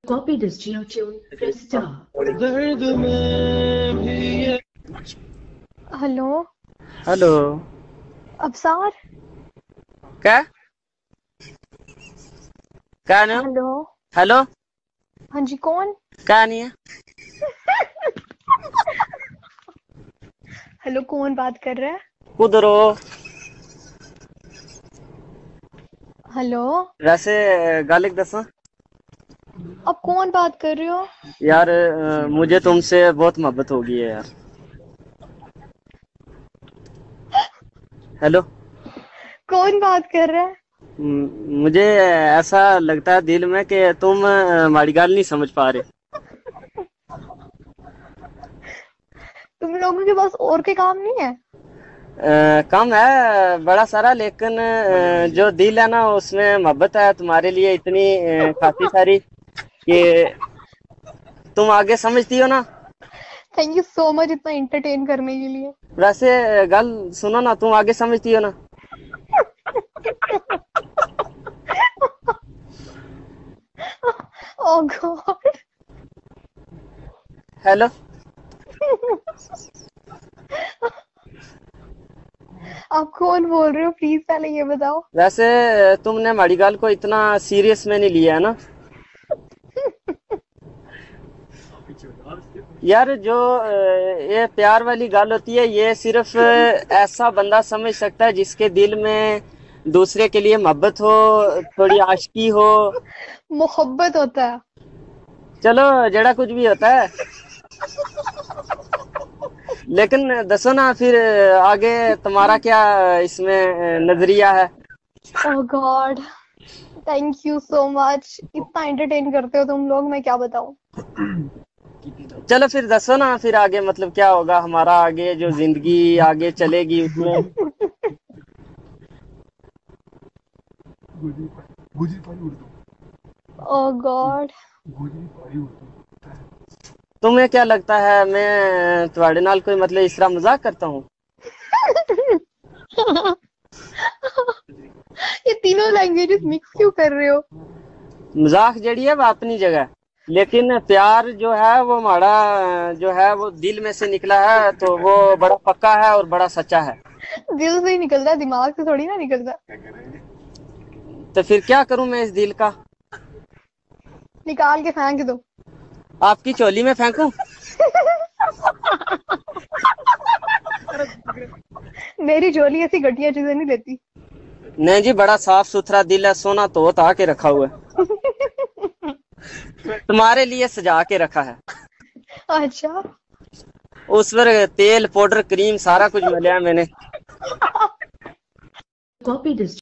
Copy this geotune. Press star. दर्द में भी ये हेलो हेलो। अबसार। क्या क्या नहीं? हेलो। हेलो। हाँ जी, कौन? क्या नहीं है? हेलो, कौन बात कर रहा है? उधर हो। हेलो, वैसे गालिक दसा अब कौन बात कर रहे हो? यार, मुझे तुमसे बहुत मोहब्बत हो गई है यार। हेलो। कौन बात कर रहा है? मुझे ऐसा लगता है दिल में कि तुम हमारी गाल नहीं समझ पा रहे। तुम लोगों के पास और के काम नहीं है? कम है बड़ा सारा, लेकिन जो दिल है ना उसमें मोहब्बत है तुम्हारे लिए इतनी काफी सारी कि तुम आगे समझती हो ना। थैंक यू सो मच इतना एंटरटेन करने के लिए। वैसे गल सुनो ना, तुम आगे समझती हो ना। Oh God. हेलो। आप कौन बोल रहे हो? प्लीज पहले ये बताओ। वैसे तुमने हमारी गाल को इतना सीरियस में नहीं लिया है ना यार। जो ये प्यार वाली गाल होती है ये सिर्फ ऐसा बंदा समझ सकता है जिसके दिल में दूसरे के लिए मोहब्बत हो, थोड़ी आशिकी हो। मोहब्बत होता है। चलो जड़ा कुछ भी होता है, लेकिन दसो ना फिर आगे तुम्हारा क्या इसमें नजरिया है। Oh God, thank you so much. इतना एंटरटेन करते हो तुम लोग, मैं क्या बताऊं। चलो फिर दसो ना, फिर आगे मतलब क्या होगा हमारा, आगे जो जिंदगी आगे चलेगी उसमें। Oh God. तुम्हें क्या लगता है मैं तुम्हारे नाल कोई मतलब इस तरह मजाक करता हूँ? ये तीनों लैंग्वेजेस मिक्स क्यों कर रहे हो? मजाक जड़ी है वो अपनी जगह, लेकिन प्यार जो है वो हमारा जो है वो दिल में से निकला है, तो वो बड़ा पक्का है और बड़ा सच्चा है। दिल से ही निकलता है, दिमाग से थोड़ी ना निकलता। तो फिर क्या करूं मैं इस दिल का? निकाल के फेंक दो। आपकी चोली में फेंकूं? मेरी झोली ऐसी घटिया चीजें नहीं लेती। नहीं जी, बड़ा साफ सुथरा दिल है, सोना तो ता के रखा हुआ है, तुम्हारे लिए सजा के रखा है। अच्छा। उस पर तेल पाउडर क्रीम सारा कुछ मिला है मैंने। Copy this